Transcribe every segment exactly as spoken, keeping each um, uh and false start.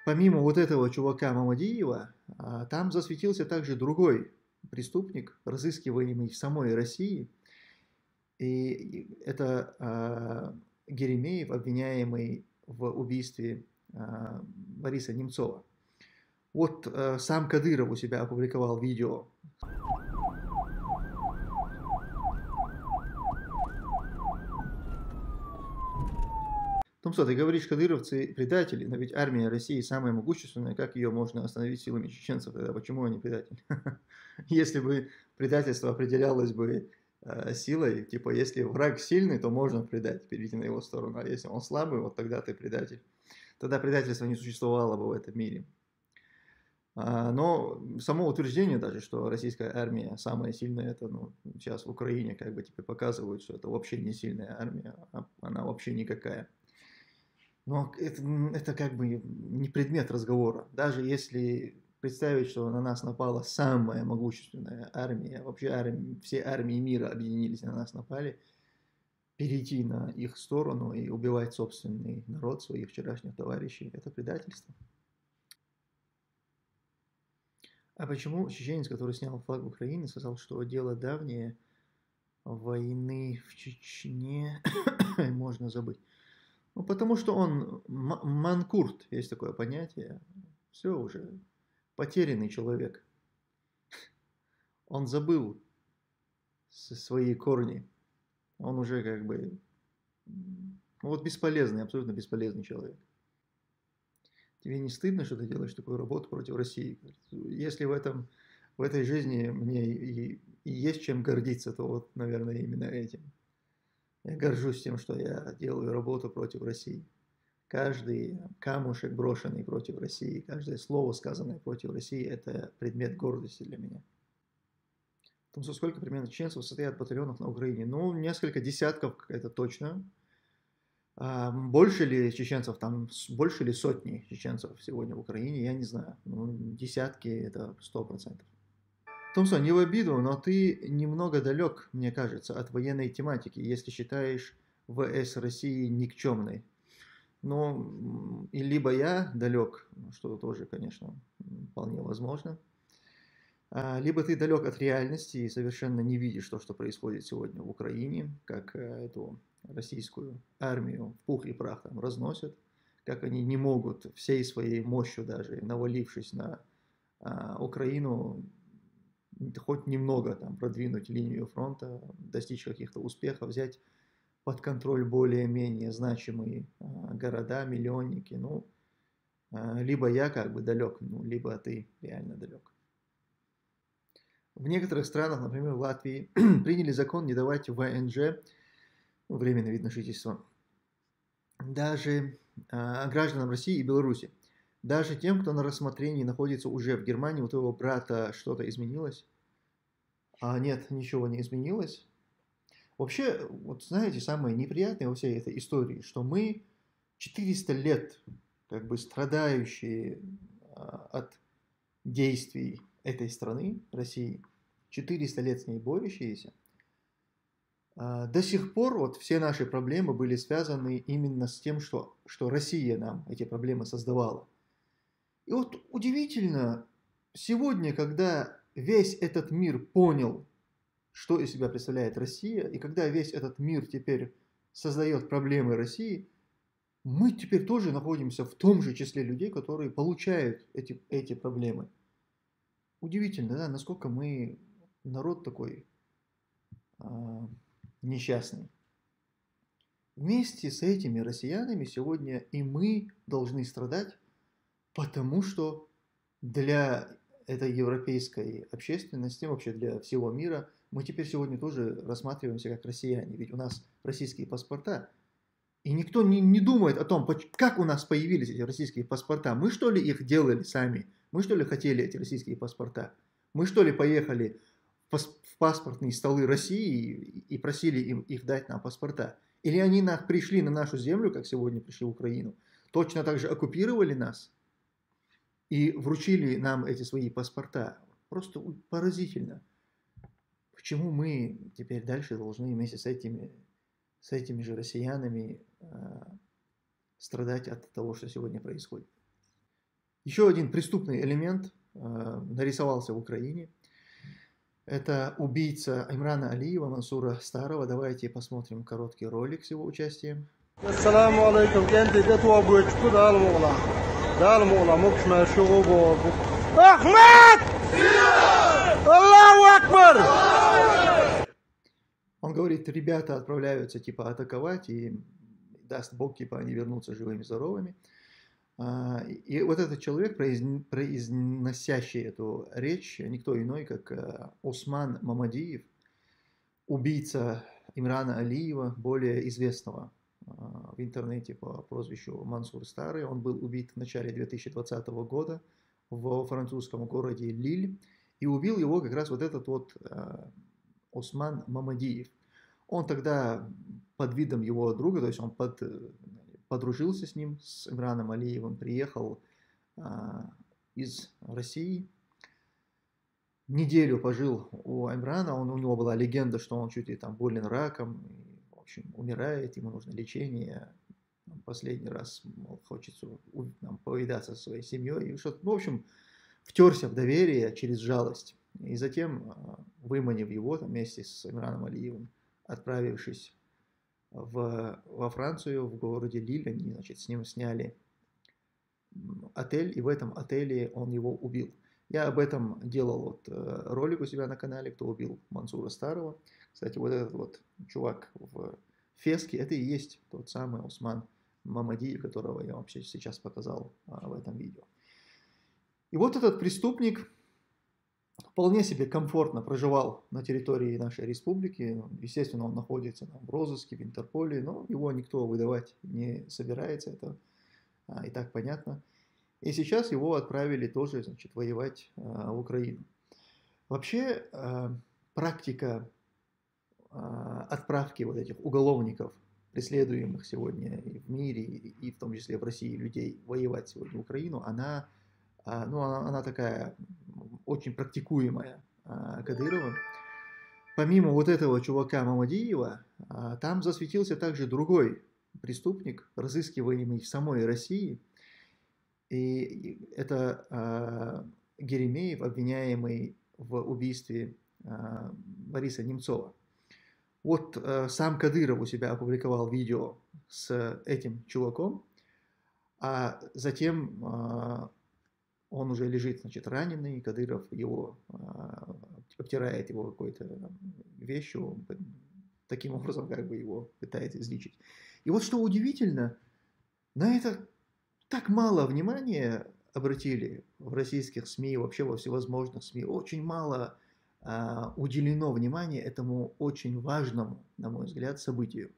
помимо вот этого чувака Мамадиева, а, там засветился также другой преступник, разыскиваемый в самой России. И это а, Геремеев, обвиняемый в убийстве а, Бориса Немцова. Вот а, сам Кадыров у себя опубликовал видео. Ну что, ты говоришь, кадыровцы предатели, но ведь армия России самая могущественная, как ее можно остановить силами чеченцев, тогда почему они предатели? Если бы предательство определялось бы э, силой, типа, если враг сильный, то можно предать, перейти на его сторону, а если он слабый, вот тогда ты предатель. Тогда предательства не существовало бы в этом мире. А, но само утверждение даже, что российская армия самая сильная, это ну, сейчас в Украине как бы тебе показывают, что это вообще не сильная армия, а она вообще никакая. Но это, это как бы не предмет разговора. Даже если представить, что на нас напала самая могущественная армия, вообще армия, все армии мира объединились и на нас напали, перейти на их сторону и убивать собственный народ, своих вчерашних товарищей, это предательство. А почему чеченец, который снял флаг Украины, сказал, что дело давнее, войны в Чечне можно забыть? Ну, потому что он манкурт, есть такое понятие. Все уже, потерянный человек. Он забыл свои корни. Он уже как бы, вот бесполезный, абсолютно бесполезный человек. Тебе не стыдно, что ты делаешь такую работу против России? Если в, этом, в этой жизни мне и, и есть чем гордиться, то вот, наверное, именно этим. Я горжусь тем, что я делаю работу против России. Каждый камушек, брошенный против России, каждое слово, сказанное против России, это предмет гордости для меня. В том, что сколько примерно чеченцев состоят в батальонах на Украине? Ну, несколько десятков, это точно. А больше ли чеченцев там, больше ли сотни чеченцев сегодня в Украине, я не знаю. Ну, десятки, это сто процентов. Томсон, не в обиду, но ты немного далек, мне кажется, от военной тематики, если считаешь ВС России никчемной. Но и либо я далек, что тоже, конечно, вполне возможно, либо ты далек от реальности и совершенно не видишь то, что происходит сегодня в Украине, как эту российскую армию в пух и прах там разносят, как они не могут всей своей мощью даже, навалившись на Украину, хоть немного там продвинуть линию фронта, достичь каких-то успехов, взять под контроль более-менее значимые а, города, миллионники, ну, а, либо я как бы далек, ну, либо ты реально далек. В некоторых странах, например, в Латвии, приняли закон не давать ВНЖ, ну, временный вид на жительство, даже а, гражданам России и Беларуси. Даже тем, кто на рассмотрении находится уже в Германии, у твоего брата что-то изменилось? А нет, ничего не изменилось. Вообще, вот знаете, самое неприятное во всей этой истории, что мы четыреста лет как бы страдающие а, от действий этой страны, России, четыреста лет с ней борющиеся, а, до сих пор вот все наши проблемы были связаны именно с тем, что, что Россия нам эти проблемы создавала. И вот удивительно, сегодня, когда весь этот мир понял, что из себя представляет Россия, и когда весь этот мир теперь создает проблемы России, мы теперь тоже находимся в том же числе людей, которые получают эти, эти проблемы. Удивительно, да, насколько мы народ такой а, несчастный. Вместе с этими россиянами сегодня и мы должны страдать, потому что для этой европейской общественности, вообще для всего мира, мы теперь сегодня тоже рассматриваемся как россияне, ведь у нас российские паспорта. И никто не, не думает о том, как у нас появились эти российские паспорта. Мы что ли их делали сами? Мы что ли хотели эти российские паспорта? Мы что ли поехали в паспортные столы России и просили им их дать нам паспорта? Или они пришли на нашу землю, как сегодня пришли в Украину, точно так же оккупировали нас и вручили нам эти свои паспорта? Просто поразительно. Почему мы теперь дальше должны вместе с этими, с этими же россиянами э, страдать от того, что сегодня происходит? Еще один преступный элемент э, нарисовался в Украине. Это убийца Имрана Алиева, Мансура Старого. Давайте посмотрим короткий ролик с его участием. Assalamu alaikum. Kendi de tuwa bu çıktı da alım oğlan. Da alım oğlan. Mokşma şu bu. Ahmet! Аллаху Акбар! Он говорит, ребята отправляются типа атаковать, и даст Бог, типа они вернутся живыми, здоровыми. И вот этот человек, произносящий эту речь, никто иной, как Осман Мамадиев, убийца Имрана Алиева, более известного в интернете по прозвищу Мансур Старый. Он был убит в начале две тысячи двадцатого года во французском городе Лиль. И убил его как раз вот этот вот Осман Мамадиев. Он тогда под видом его друга, то есть он под, подружился с ним, с Имраном Алиевым, приехал а, из России. Неделю пожил у Имрана, он, у него была легенда, что он чуть ли там болен раком, и, в общем, умирает, ему нужно лечение. Последний раз, мол, хочется там, повидаться со своей семьей. И что-то, ну, в общем, втерся в доверие через жалость. И затем, выманив его там, вместе с Имраном Алиевым, отправившись в, во Францию, в городе Лиль, они, значит, с ним сняли отель, и в этом отеле он его убил. Я об этом делал вот ролик у себя на канале, кто убил Мансура Старого. Кстати, вот этот вот чувак в феске, это и есть тот самый Осман Мамадиев, которого я вам сейчас показал в этом видео. И вот этот преступник вполне себе комфортно проживал на территории нашей республики. Естественно, он находится там, в розыске, в Интерполе, но его никто выдавать не собирается, это а, и так понятно. И сейчас его отправили тоже, значит, воевать а, в Украину. Вообще, а, практика а, отправки вот этих уголовников, преследуемых сегодня и в мире, и, и в том числе в России людей, воевать сегодня в Украину, она Ну, она, она такая очень практикуемая а, Кадыровым. Помимо вот этого чувака Мамадиева, а, там засветился также другой преступник, разыскиваемый в самой России. И это а, Геремеев, обвиняемый в убийстве а, Бориса Немцова. Вот а, сам Кадыров у себя опубликовал видео с этим чуваком, а затем... А, он уже лежит, значит, раненый, Кадыров его а, обтирает его какой-то вещью, таким образом как бы его пытается излечить. И вот что удивительно, на это так мало внимания обратили в российских СМИ, вообще во всевозможных СМИ, очень мало а, уделено внимания этому очень важному, на мой взгляд, событию,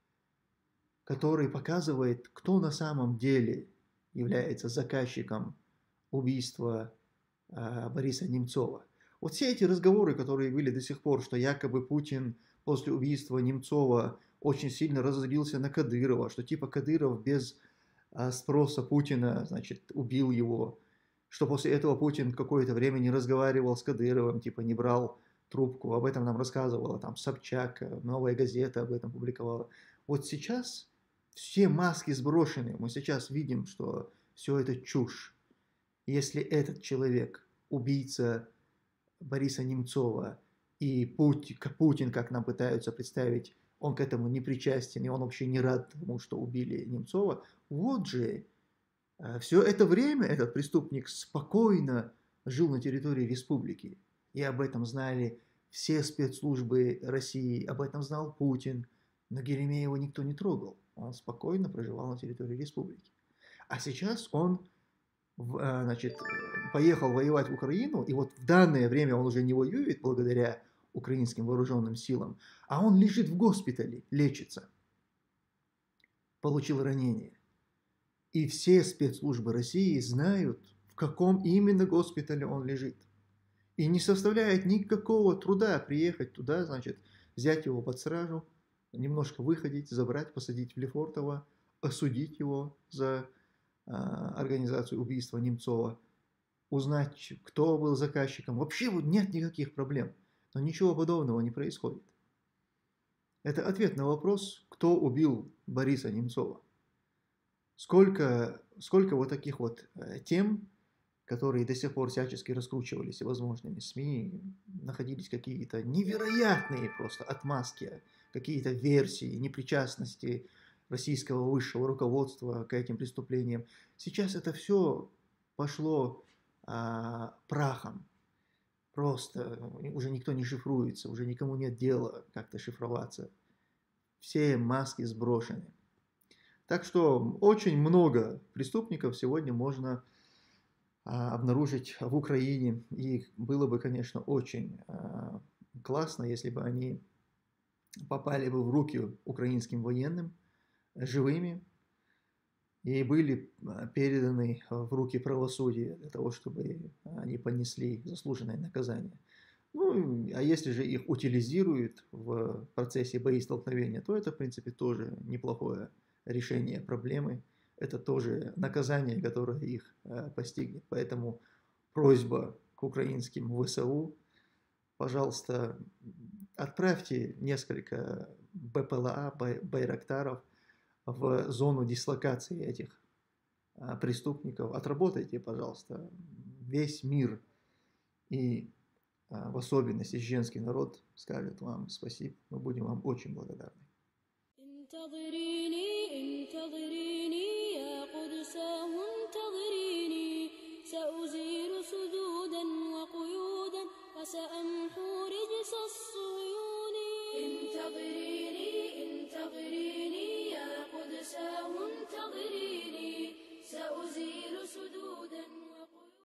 который показывает, кто на самом деле является заказчиком убийства э, Бориса Немцова. Вот все эти разговоры, которые были до сих пор, что якобы Путин после убийства Немцова очень сильно разозлился на Кадырова, что типа Кадыров без э, спроса Путина, значит, убил его, что после этого Путин какое-то время не разговаривал с Кадыровым, типа не брал трубку, об этом нам рассказывала там Собчак, Новая газета об этом публиковала. Вот сейчас все маски сброшены, мы сейчас видим, что все это чушь. Если этот человек, убийца Бориса Немцова, и Путин, как нам пытаются представить, он к этому не причастен, и он вообще не рад тому, что убили Немцова, вот же, все это время этот преступник спокойно жил на территории республики. И об этом знали все спецслужбы России, об этом знал Путин, но Геремеева никто не трогал. Он спокойно проживал на территории республики. А сейчас он... значит, поехал воевать в Украину, и вот в данное время он уже не воюет благодаря украинским вооруженным силам, а он лежит в госпитале, лечится, получил ранение. И все спецслужбы России знают, в каком именно госпитале он лежит. И не составляет никакого труда приехать туда, значит, взять его под стражу, немножко выходить, забрать, посадить в Лефортово, осудить его за... организацию убийства Немцова, узнать, кто был заказчиком. Вообще нет никаких проблем, но ничего подобного не происходит. Это ответ на вопрос, кто убил Бориса Немцова. Сколько, сколько вот таких вот тем которые до сих пор всячески раскручивались всевозможными СМИ, находились какие-то невероятные просто отмазки, какие-то версии непричастности российского высшего руководства к этим преступлениям. Сейчас это все пошло а, прахом. Просто уже никто не шифруется, уже никому нет дела как-то шифроваться. Все маски сброшены. Так что очень много преступников сегодня можно а, обнаружить в Украине. И было бы, конечно, очень а, классно, если бы они попали бы в руки украинским военным живыми и были переданы в руки правосудия для того, чтобы они понесли заслуженное наказание. Ну, а если же их утилизируют в процессе боестолкновения, то это, в принципе, тоже неплохое решение проблемы. Это тоже наказание, которое их постигнет. Поэтому просьба к украинским ВСУ, пожалуйста, отправьте несколько БПЛА, Байрактаров в зону дислокации этих а, преступников. Отработайте, пожалуйста, весь мир и а, в особенности женский народ скажет вам спасибо. Мы будем вам очень благодарны. سأزيل سدودا